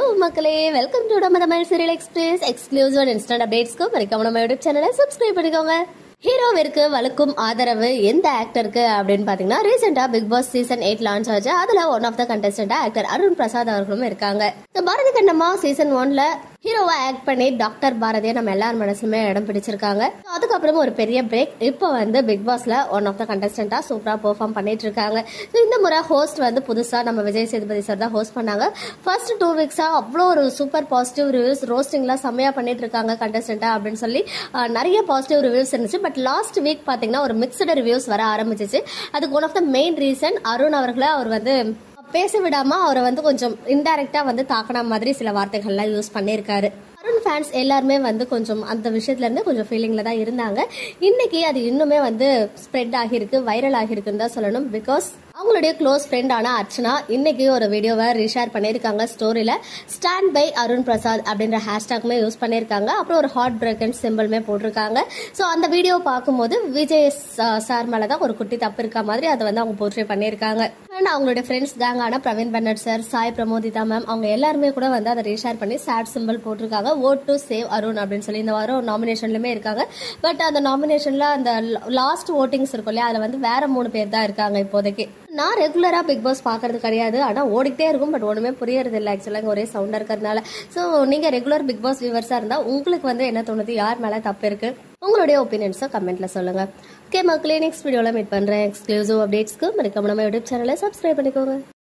மக்களே, welcome to நம்ம Tamil serial express exclusive and instant அப்டேட்ஸ்க்கு மறக்காம நம்ம யூடியூப் சேனலை சப்ஸ்கிரைப் பண்ணிக்கோங்க. ஹீரோவிற்கு வலுக்கும் ஆதரவு எந்த ஆக்டருக்கு அப்படின்னு பாத்தீங்கன்னா, ரீசெண்டா பிக் பாஸ் சீசன் 8 லான்ச் ஆச்சு. அதுல ஒன் ஆஃப் த கண்டஸ்டன்டா ஆக்டர் அருண் பிரசாத் அவர்களும் இருக்காங்க. பாரதி கண்ணம்மா சீசன் 1ல ஹீரோவா ஆக்ட் பண்ணி டாக்டர் பாரதியை நம்ம எல்லார் மனசுமே இடம் பிடிச்சிருக்காங்க. அதுக்கப்புறம் ஒரு பெரிய பிரேக். இப்போ வந்து பிக் பாஸ்ல ஒன் ஆஃப் த கண்டஸ்டன்டா சூப்பரா பெர்ஃபார்ம் பண்ணிட்டு இருக்காங்க. இந்த முறை ஹோஸ்ட் வந்து புதுசா நம்ம விஜய் சேதுபதி சார் தான் ஹோஸ்ட் பண்ணாங்க. ஃபர்ஸ்ட் 2 வீக்ஸா அவ்வளோ ஒரு சூப்பர் பாசிட்டிவ் ரிவ்யூஸ், ரோஸ்டிங்லாம் செம்மையா பண்ணிட்டு இருக்காங்க கண்டஸ்டன்டா அப்படின்னு சொல்லி நிறைய பாசிட்டிவ் ரிவ்யூஸ் இருந்துச்சு. பட் லாஸ்ட் வீக் பாத்தீங்கன்னா ஒரு மிக்சடு ரிவ்யூஸ் வர ஆரம்பிச்சிச்சு. அதுக்கு one of the main reason Arun அவர்களை அவர் வந்து பேச விடாம அவரை வந்து கொஞ்சம் இன்டைரக்டா வந்து தாக்கின மாதிரி சில வார்த்தைகள்லாம் யூஸ் பண்ணியிருக்காரு. அருண் ஃபேன்ஸ் எல்லாருமே வந்து கொஞ்சம் அந்த விஷயத்துல இருந்து கொஞ்சம் ஃபீலிங்ல தான் இருந்தாங்க. இன்னைக்கு அது இன்னுமே வந்து ஸ்ப்ரெட் ஆகிருக்கு, வைரல் ஆகிருக்குன்னு தான் சொல்லணும். பிகாஸ் அவங்களுடைய க்ளோஸ் ஃப்ரெண்டான அர்ச்சனா இன்னைக்கு ஒரு வீடியோவை ரீஷேர் பண்ணியிருக்காங்க. ஸ்டோரியில ஸ்டாண்ட் பை அருண் பிரசாத் அப்படின்ற ஹேஷ்டாக்மே யூஸ் பண்ணியிருக்காங்க. அப்புறம் ஒரு ஹார்ட் பிரேக்கன் சிம்பிள்மே போட்டிருக்காங்க. ஸோ அந்த வீடியோ பார்க்கும்போது விஜய் சார் மேலதான் ஒரு குட்டி தப்பு இருக்க மாதிரி அதை வந்து அவங்க போர்ட்ரே பண்ணியிருக்காங்க. அண்ட் அவங்களுடைய ஃப்ரெண்ட்ஸ் கேங்கான Praveen Bennett sir, Sai Pramodita ma'am, அவங்க எல்லாருமே கூட வந்து அதை ரீஷேர் பண்ணி சேட் சிம்பிள் போட்டிருக்காங்க. வோட் டு சேவ் அருண் அப்படின்னு சொல்லி இந்த வாரம் நாமினேஷன்லயுமே இருக்காங்க. பட் அந்த நாமினேஷன்ல அந்த லாஸ்ட் ஓட்டிங்ஸ் இருக்கும் இல்லையா, அதுல வந்து வேற 3 பேர் தான் இருக்காங்க இப்போதைக்கு. நான் ரெகுலரா பிக் பாஸ் பாக்குறது கிடையாது, ஆனா ஓடிக்கிட்டே இருக்கும். பட் ஒண்ணுமே புரியறது இல்லை ஆக்சுவலா, ஒரே சவுண்டா இருக்கிறதுனால. ஸோ நீங்க ரெகுலர் பிக் பாஸ் வியூவர்ஸா இருந்தா உங்களுக்கு வந்து என்ன தோணுது, யார் மேல தப்பு இருக்கு, உங்களுடைய ஒப்பீனியன்ஸை கமெண்ட்ல சொல்லுங்க. ஓகே மக்களே, நெக்ஸ்ட் வீடியோல மீட் பண்றேன். எக்ஸ்க்ளூசிவ் அப்டேட்ஸ்க்கு மறக்காம நம்ம யூடியூப் சேனலை சப்ஸ்கிரைப் பண்ணிக்கோங்க.